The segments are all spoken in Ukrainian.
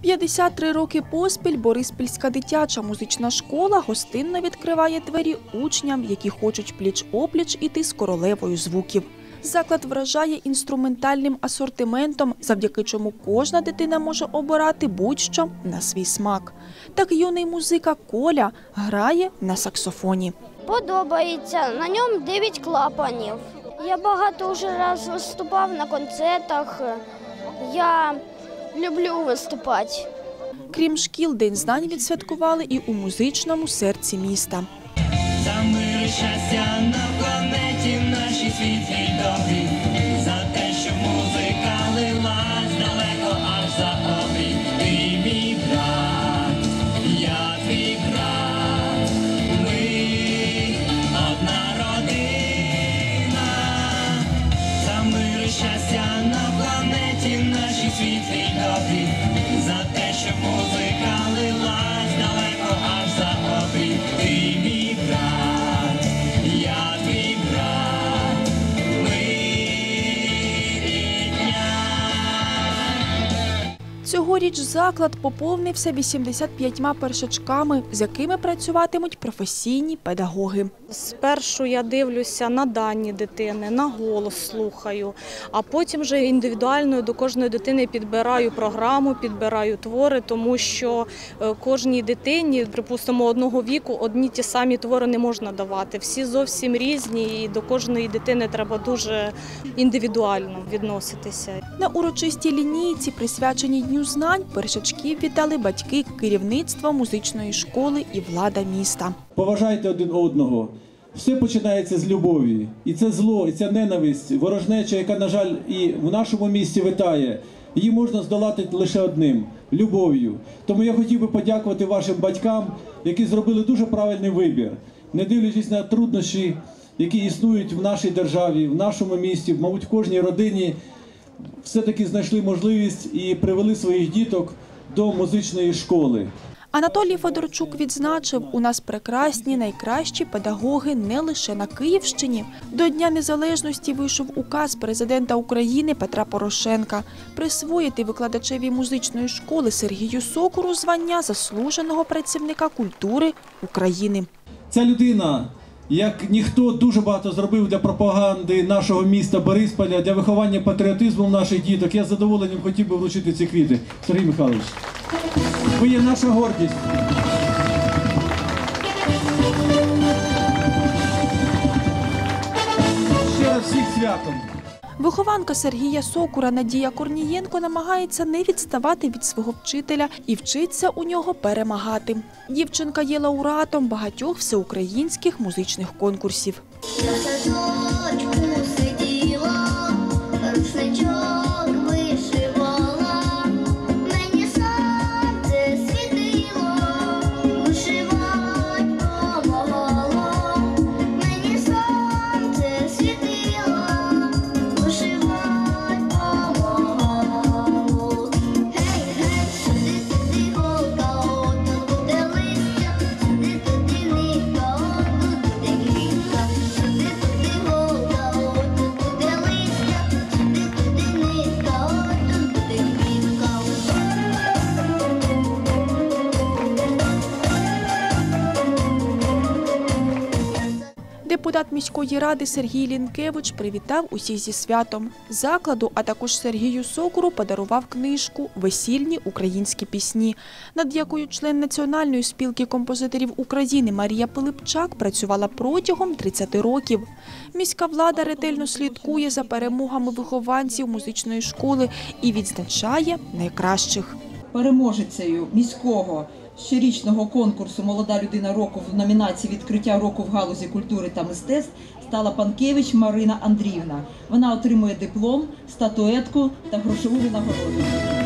53 роки поспіль Бориспільська дитяча музична школа гостинно відкриває двері учням, які хочуть пліч-опліч іти з королевою звуків. Заклад вражає інструментальним асортиментом, завдяки чому кожна дитина може обирати будь-що на свій смак. Так юний музика Коля грає на саксофоні. Подобається, на ньому 9 клапанів. Я багато вже раз виступав на концертах, я люблю виступати. Крім шкіл, День знань відсвяткували і у музичному серці міста. За мир і щастя на планеті нашій світлій добрі, за те, що музика лилась далеко аж за обрій. Ти мій брат, я твій брат, ми одна родина. За мир і щастя на планеті нашій світлій добрі, за те, що музика лилась далеко аж за обрій. Ти мій брат, я твій брат, ми рідня. Цьогоріч заклад поповнився 85 першачками, з якими працюватимуть професійні педагоги. Спершу я дивлюся на дані дитини, на голос слухаю, а потім вже індивідуально до кожної дитини підбираю програму, підбираю твори, тому що кожній дитині, припустимо, одного віку одні ті самі твори не можна давати. Всі зовсім різні і до кожної дитини треба дуже індивідуально відноситися. На урочистій лінійці, присвяченій Дню знань, першачків вітали батьки, керівництво музичної школи і влада міста. Поважайте один одного. Все починається з любові. І це зло, і ця ненависть, ворожнеча, яка, на жаль, і в нашому місті витає, її можна здолати лише одним – любов'ю. Тому я хотів би подякувати вашим батькам, які зробили дуже правильний вибір. Не дивлячись на труднощі, які існують в нашій державі, в нашому місті, мабуть, в кожній родині, все-таки знайшли можливість і привели своїх діток до музичної школи. Анатолій Федорчук відзначив, у нас прекрасні, найкращі педагоги не лише на Київщині. До Дня Незалежності вийшов указ президента України Петра Порошенка присвоїти викладачеві музичної школи Сергію Сокуру звання заслуженого працівника культури України. Ця людина, як ніхто, дуже багато зробив для пропаганди нашого міста Борисполя, для виховання патріотизму наших діток. Я з задоволенням хотів би вручити ці квіти. Сергій Михайлович, ви є наша гордість. Ще раз всіх святом. Вихованка Сергія Сокура Надія Корнієнко намагається не відставати від свого вчителя і вчиться у нього перемагати. Дівчинка є лауреатом багатьох всеукраїнських музичних конкурсів. Депутат міської ради Сергій Лінкевич привітав усіх зі святом закладу, а також Сергію Сокуру подарував книжку «Весільні українські пісні», над якою член Національної спілки композиторів України Марія Пилипчак працювала протягом 30 років. Міська влада ретельно слідкує за перемогами вихованців музичної школи і відзначає найкращих. Переможецею міського щорічного конкурсу «Молода людина року» в номінації «Відкриття року в галузі культури та мистецтв» стала Панкевич Марина Андріївна. Вона отримує диплом, статуетку та грошову винагороду.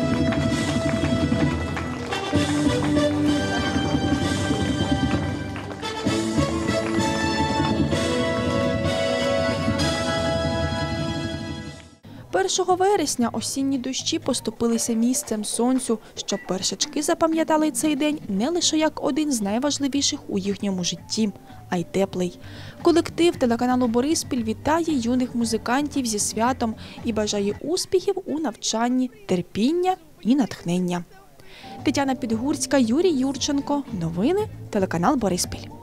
Першого вересня осінні дощі поступилися місцем сонцю, щоб першачки запам'ятали цей день не лише як один з найважливіших у їхньому житті, а й теплий. Колектив телеканалу «Бориспіль» вітає юних музикантів зі святом і бажає успіхів у навчанні, терпіння і натхнення. Тетяна Підгурська, Юрій Юрченко. Новини, телеканал Бориспіль.